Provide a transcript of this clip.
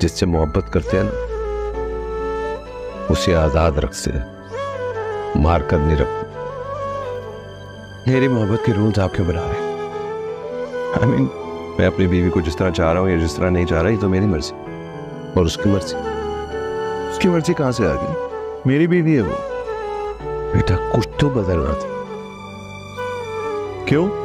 जिससे मोहब्बत करते हैं ना, उसे आजाद रखते हैं, मार कर नहीं रखते। मेरी मोहब्बत के रूल्स आप क्यों बना रहे हैं? मैं अपनी बीवी को जिस तरह चाह रहा हूँ या जिस तरह नहीं चाह रहा, ये तो मेरी मर्जी। और उसकी मर्जी? उसकी मर्जी कहां से आ गई? मेरी बीवी है वो। बेटा कुछ तो बदलना था। क्यों?